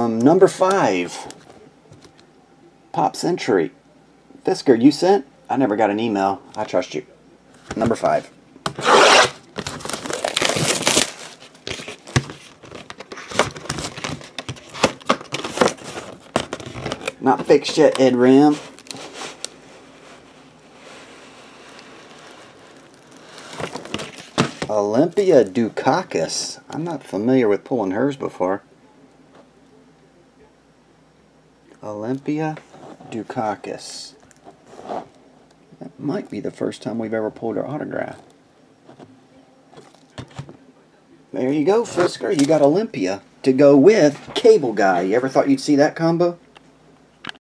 Number 5. Pop Century. Fisker, you sent? I never got an email. I trust you. Number 5. Not fixed yet, Ed Ram. Olympia Dukakis. I'm not familiar with pulling hers before. Olympia Dukakis. That might be the first time we've ever pulled her autograph. There you go, Fisker. You got Olympia to go with Cable Guy. You ever thought you'd see that combo?